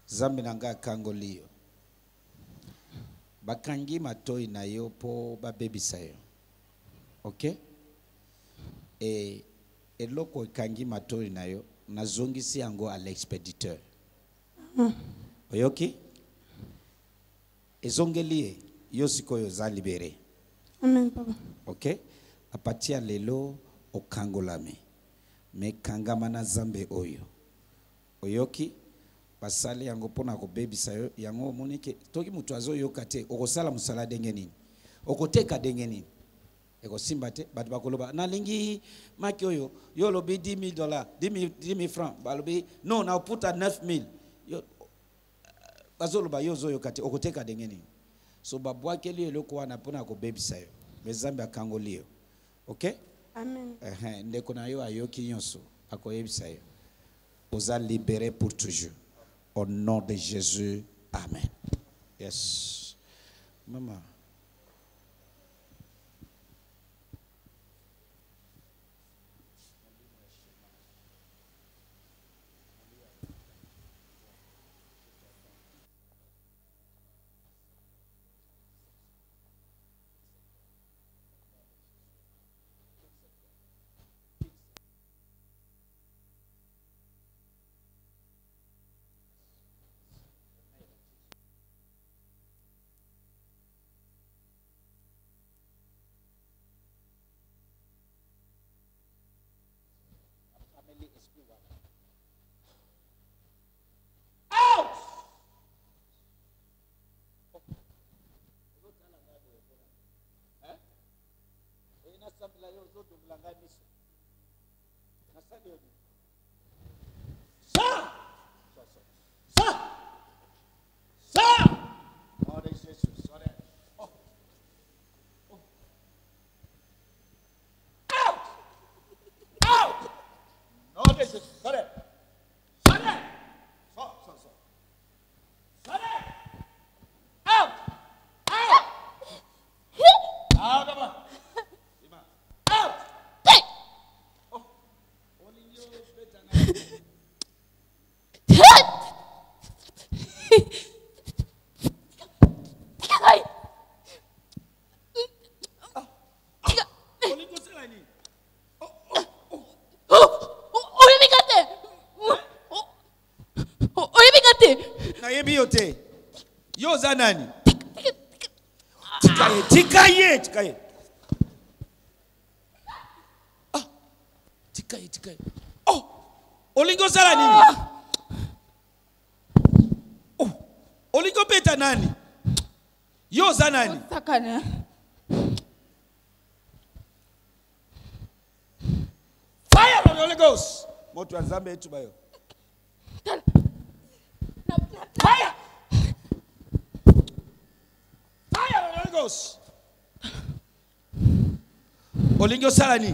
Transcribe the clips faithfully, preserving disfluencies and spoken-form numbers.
Zambi nanga kangolio. Bakangi matoi na yo po ba baby sayo. Ok? Et et loko kangi matoi na yo na zongisi yango à l'expéditeur. Mm. Oyoki? Ezongeli yo sikoyo za libéré. Amen papa. Ok? A partir lelo o kangolame. Me kangamana zambe oyo. Oyoki? Basali yango pona ko baby sayo yango monike toki mutu azo yokate okosala musala denge nini okoteka denge nini eko simba te batu bakoloba na lingi maki oyo yo lobi dix mille dollars dix mille francs balobi non na put à neuf mille yo bazoloba yo zo yokate okoteka denge nini so babwakeli eloko wana pona ko baby sayo bezambe akangolio. OK? Amen. Eh ndeko na yo ayoki nyonso akoyebisa yo oza libéré pour toujours. Au nom de Jésus, amen. Yes. Maman. Yote yo zanani tikaye tikaye tikaye ah tikaye tikaye oh olingo sala nini oh olingo peta nani yo zanani Sakana. Fire on the Holy Ghost moto wa zambe yetu bayo. Fire! Fire on the Holy Ghost. Olingo salani.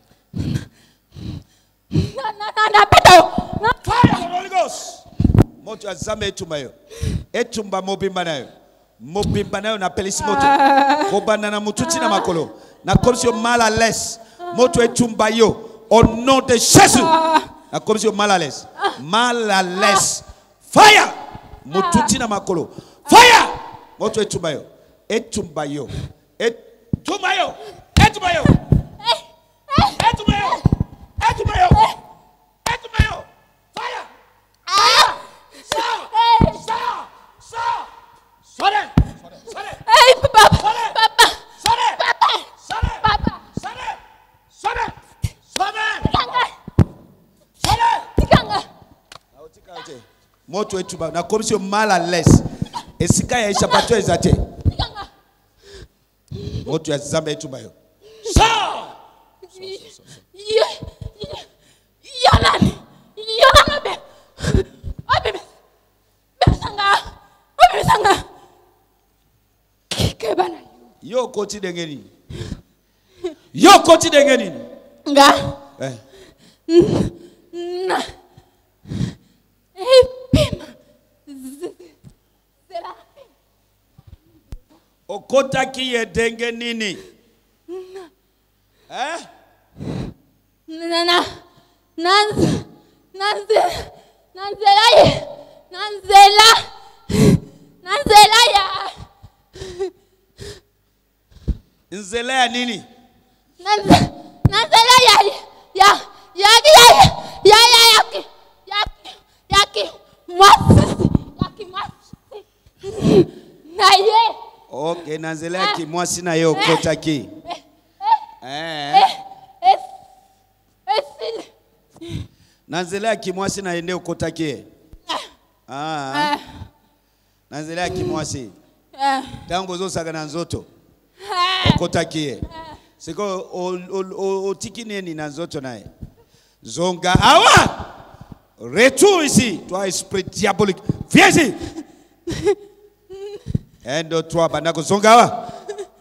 Na na na na beto. Fire on the Holy Ghost. Moto azame etumayo. Etumba mobimba nayo. Mobimba nayo na pelisi moto. Kobana na mututi na makolo. Na comme si mal à l'aise. Moto etumba yo. Au nom de Jésus. Na comme si mal à l'aise. Mal à l'aise. Fire! Mututi na makolo. Fire! Moto etumbayo. Etumbayo. Etumbayo. Etumbayo. Etumbayo. Etumbayo. Etumbayo. Fire! Fire! Sa! Sa! Sa! Sore! Sore! Hey papa. Papa. Sore! Papa. Sore! Papa. Sore! Sore! Sore! Tikanga. Sore! Tikanga. Moto etuba na comme si mal à l'aise. Esika ya ishapato ezate. Moto ya zambe etuba yo. Sa! Ye. Yanani. Yanani be. Obe. Besanga. Obe besanga. Kebana. Yo koti dengeni. Yo koti dengeni. Nga. Eh. Na. Epima. Zera. Okota kiye denge nini? Eh? Na na. Nanze. Nanze. Nanze laye. Nanzela. Nanzela ya. Nzela ya nini? Nanzela. Nanzela ya. Ya. Ya ya ya. Ya ya yaki. Yaki. Yaki. Mwasi. Yaki mwasi. Na ye. Okay, nanzela ya ki mwasi na yo kota ki. Eh. Eh. Eh. Nanzela ya ki mwasi na yende ukota ki. Ah. Nanzela ya ki mwasi. Tango zo saga na nzoto. Okota ki. Siko o tiki neni na nzoto nae. Zonga awa. Retour ici, toi esprit diabolique. Viens ici. Un, deux, trois, bandako zonga awa.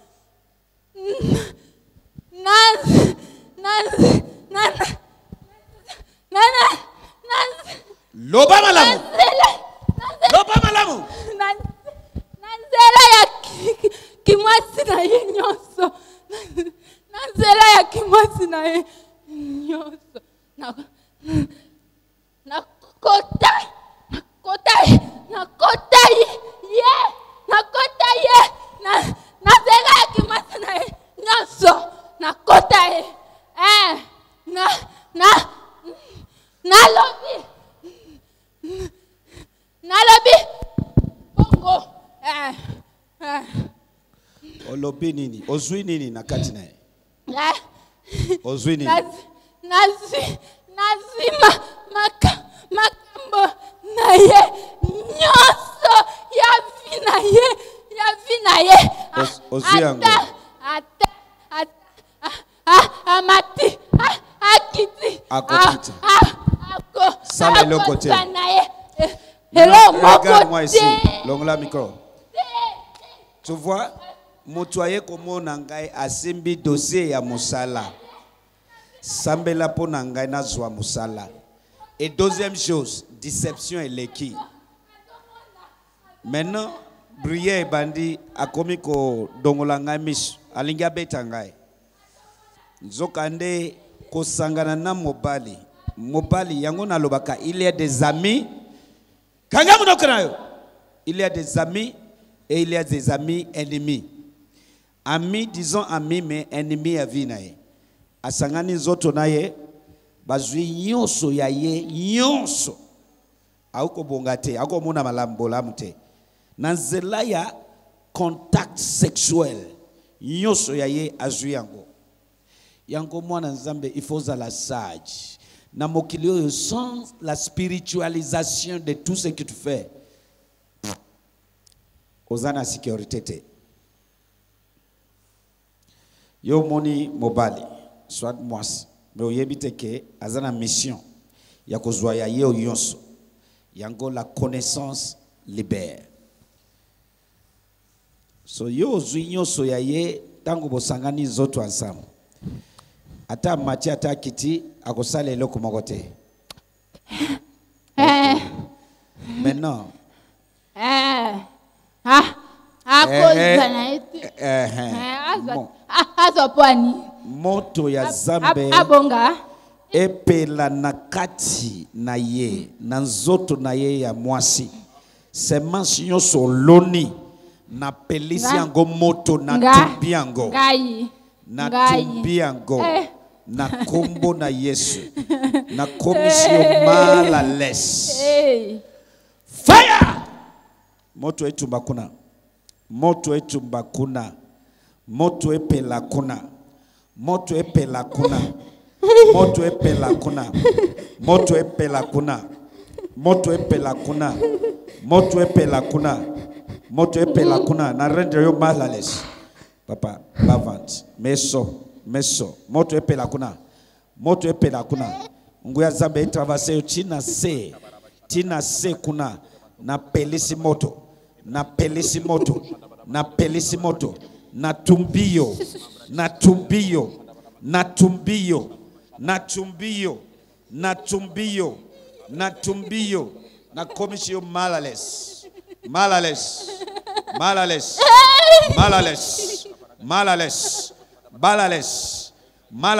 Naz, naz, naz, naz, naz. Loba malamu. Loba malamu. Nanzela ya kimwasi na ye nyoso. Nanzela ya kimwasi na ye nyoso. Na na kota, na kota, na kota ye, na kota ye, na nanzela ya kimwasi na ye nyoso. Na kota ye, eh, na na na lobi, na lobi, bongo, eh, eh. Olobi nini? Ozui nini na kati na ye? Eh. Ozui nini? Nazi, nazi, nazima maka makambo na ye nyoso ya vi na ye, ya vi na ye. Ozui yango. Ata, ata. Ah, amati, ah, akiti, akokiti. Ah, ako, Sale le côté. Hello, regarde-moi ici. Longola micro. Tu vois, motoye komo nangai asimbi dossier ya musala. Sambela po nangai na zwa musala. Et deuxième chose, déception et l'équipe. Maintenant, briller bandi akomiko dongolanga mish alinga betangai. Nzokande kosangana na mobali. Mobali yango na lobaka, il y a des amis. Kanga munokanayo. Il y a des amis et il y a des amis ennemis. Amis, disons amis, mais ennemis à vie nae. Asangani zoto naye, bazui nyonso ya ye, nyonso. Auko bongate, auko muna malambo lamte. Nanzela ya contact sexuel. Nyonso ya ye azui yango. Yango mwana nzambe, il faut la sage. Na mokilio sans la spiritualisation de tout ce que tu fais. Ozana sécurité. Yo moni mobali, soit moi, mais oyebite ke azana mission. Ya kozwa ya ye yonso. Yango la connaissance libère. So yo zunyoso ya ye tango bosangani zoto ensemble. Ata mati ata kiti akosale eloko moko te. Eh. Maintenant. Eh. Ah. Akoza na eti. Eh. Eh. Azo. Azo pwani. Moto ya Zambe. Abonga. Epela na kati na ye. Na nzoto na ye ya mwasi. Semence nyonso loni. Na pelisi yango moto na tumbi yango. Ngai. Na tumbi yango. Eh. Na kombo na Yesu. Na komisio mala les. Hey. Fire! Moto etumba kuna. Moto etumba kuna. Moto epela kuna. Moto epela kuna. Moto epela kuna. Moto epela kuna. Moto epela kuna. Moto epela kuna. Moto epela kuna. Na rendre yo mala les. Papa, bavant. Meso. Meso, moto epela kuna, moto epela kuna. Nguya Zambe traverse tina se, tina se kuna. Na pelisi moto, na pelisi moto, na pelisi moto, na tumbio, na tumbio, na tumbio, na tumbio, na tumbio, na tumbio, na komisio malales, malales, malales, malales, malales. Balales,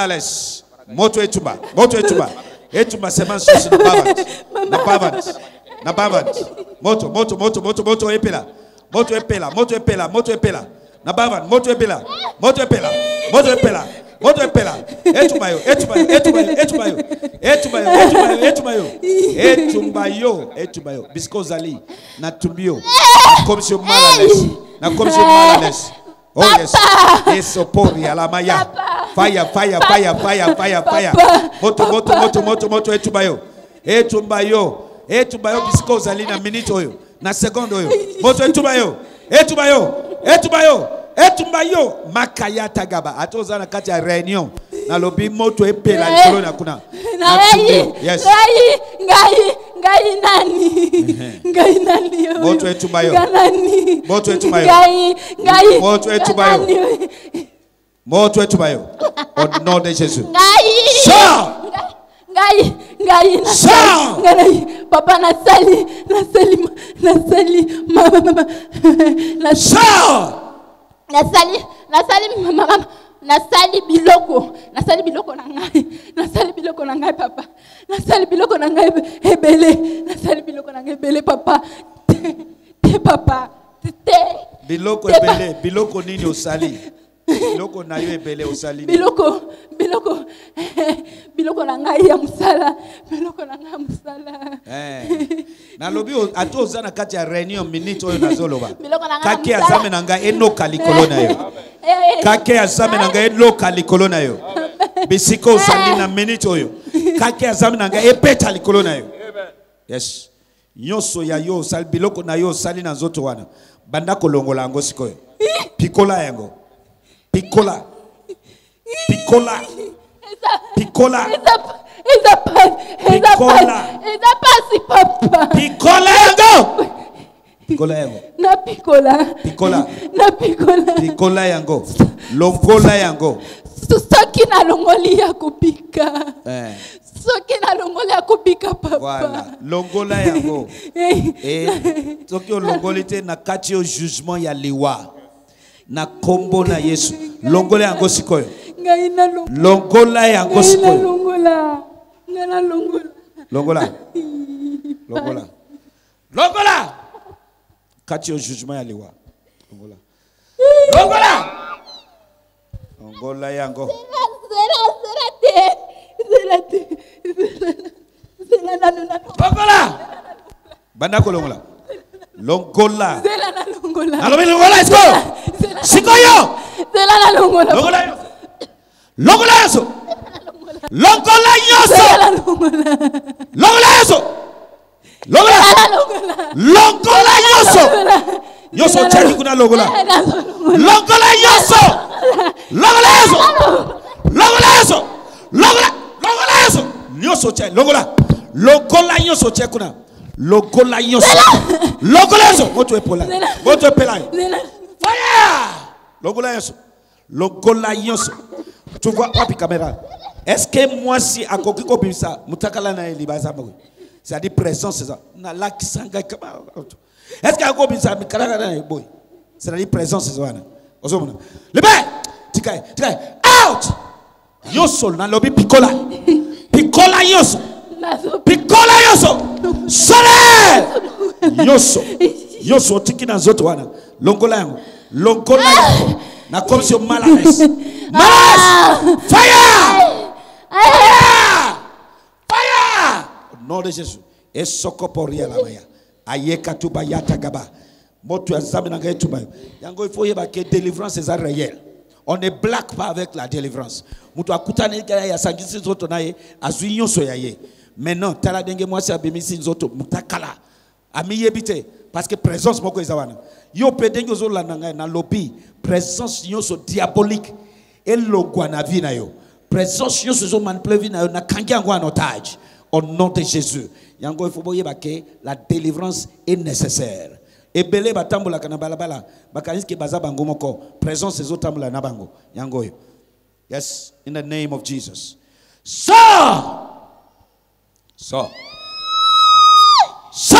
malales, moto etumba, moto etumba, etumba semence na bavant, na bavant, Na bavandi. Moto, moto, moto, moto, moto epela. Moto epela, moto epela, moto epela. Na bavandi, moto epela. Moto epela. Moto epela. Moto epela. Etumayo, etumayo, etumayo, etumayo. Etumayo, etumayo, etumayo. Etumayo, etumayo. Biskozali. Na tumbio. Na commission malades. Na commission malades. Oh yes. Esopori alamaya. Fire, fire, fire, fire, fire, fire. Moto, moto, moto, moto, moto, etumayo. Etumayo. Etumayo biskozali na minute oyo. Na seconde oyo. Moto etumayo. Etumayo. Etumayo. Etumayo. Makaya tagaba. Atozana kati ya réunion. Na lobi moto epela likolo na kuna. Ngai. Yes. Ngai. Ngai. Ngai nani? Ngai nani? Moto etumayo. Nani? Moto etumayo. Ngai. Ngai. Moto etumayo. Moto etumayo. Au nom de Jésus. Ngai. Sors. Ngai. Ngai. Sors. Ngai. Papa nasali. Nasali. Nasali. Mama. Mama. Sors. Nasali. Nasali. Mama. Nasali biloko. Nasali biloko na ngai. Nasali biloko na ngai papa. Nasali biloko na ngai ebele. Nasali biloko na ngai ebele papa. Te papa. Te. Biloko ebele. Biloko nini osali? Biloko na yo ebele osali. Biloko. Biloko. Biloko na ngai ya musala. Biloko na ngai ya musala. Eh. Na lobi ato ozana kati ya réunion minute oyo nazoloba. Kake azame na ngai enoka likolo na yo. Kake azame na ngai enoka likolo na yo. Bisiko osali na minute oyo. Kake azame na ngai epeta likolo na yo. Yes. Nyonso ya yo osali biloko na yo osali na nzoto wana. Banda kolongola yango sikoyo. Pikola yango. Pikola. Pikola. Pikola. Eza pas. Eza pas. Eza pas papa. Pikola yango. Pikola yango. Na pikola. Pikola. Na pikola. Pikola yango. Longola yango. Soki na longoli ya kubika. Eh. Soki na longoli ya kubika papa. Voilà. Longola yango. Eh. Soki o longoli te na kati o jugement ya liwa. Na kombo na Yesu. Longola yango sikoyo. Ngai na longola. Longola yango sikoyo. Longola. Ngai na longola. Longola. Longola. Longola. Kati o jugement ya liwa. Longola. Longola. Longola yango. Zera zera te. Zera te. Zera na na. Longola. Banda ko longola. Longola. Zera na longola. Alobi longola sikoyo. Sikoyo. Zera na longola. Longola. Longola yeso. Longola yeso. Longola yeso. Longola. Longola yeso. Yoso chaki kuna longola. Longola yeso. Longola yeso. Longola yeso. Longola. Longola yeso. Yoso chaki longola. Longola yeso chaki kuna. Longola yeso. Longola yeso. Moto epola. Moto epela. Fire. Longola yeso. Longola yeso. Tu vois wapi caméra? Est-ce que moi si à kokiko bimsa mutakala na libaza mako? C'est-à-dire présence c'est ça. Na laki sanga kama. Est-ce que ako bimsa mikala na boy? C'est-à-dire présence c'est ça. Ozomona. Lebe! Tikai, tikai. Out! Yoso na lobi pikola. Pikola yoso. Pikola yoso. Sole! Yoso. Yoso tiki na zoto wana. Longola yango. Longola yango. Na comme si malaise. Malaise! Fire! Fire! Fire! Au nom de Jésus. Et sokoporia la maya. Ayeka tuba yata gaba. Motu azami na tuba. Yango il faut yeba que délivrance est réelle. On ne blague pas avec la délivrance. Mutu akutana ikaya ya sangisi zoto naye azwi nyonso ya ye. Maintenant tala denge mwasi abimisi nzoto mutakala. Ami yebite parce que présence moko ezawana. Yo pedenge zo la nanga na lobi présence nyonso diabolique et logwa na vie na yo. Présence nyonso zo manipule vie na yo na kangi yango en otage. Au nom de Jésus. Yango il faut boyeba que la délivrance est nécessaire. Ebele batambola kana balabala bakaniski baza bango moko présence ezo tambola na bango yango yo. Yes, in the name of Jesus. So so so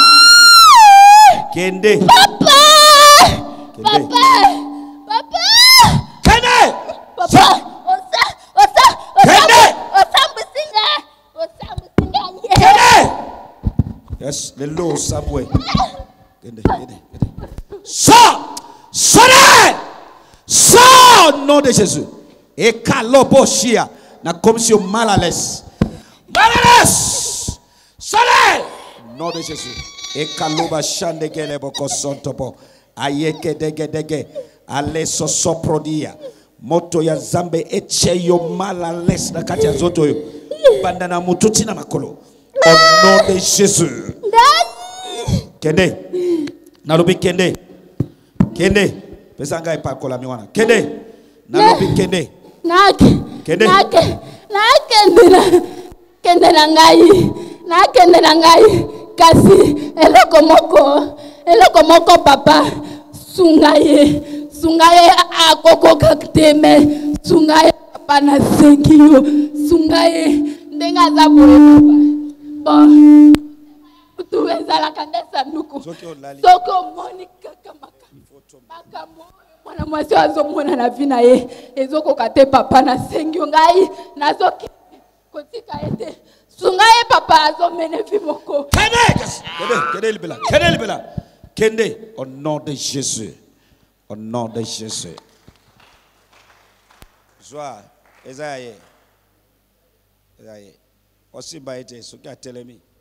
Kende Papa Kende Papa Kende Papa so. Osa Osa Kende Osa musinga Osa musinga Kende Yes, le lot sabwe. Kende, kende, kende. Sors! Sortez! Sors au nom de Jésus. Et kaloboshia. Na comme si on mal à l'aise. Mal à l'aise! Sortez! Au nom de Jésus. Et kaloba shande gele boko sontopo. Ayeke dege dege. Ale soso prodia. Moto ya zambe eche yo mal à l'aise. Na kati ya zoto yo. Bandana mututi na makolo. Au nom de Jésus. Kende. Nalubi kende. Kende. Pesa ngai pa kola miwana. Kende. Nalubi kende. Nake. Kende. Nake. Nake na. Kende na ngai. Nake na ngai. Kasi eloko moko. Eloko moko papa. Sungaye. Sungaye akoko kakteme. Sungaye papa na senkio. Sungaye ndenga za boye papa. Bon. Tu ezala kandesa nuku. Soko moni kakamaka. Makamo mwana mwasi azomona na vina ye. Ezoko kate papa na sengio ngai nazoki kotika ete. Sungaye papa azomene vimoko. Kende. Kende, kende libela. Kende libela. Kende au nom de Jésus. Au nom de Jésus. Joie, Esaïe. Esaïe. Aussi baïté, ce qui a télémi.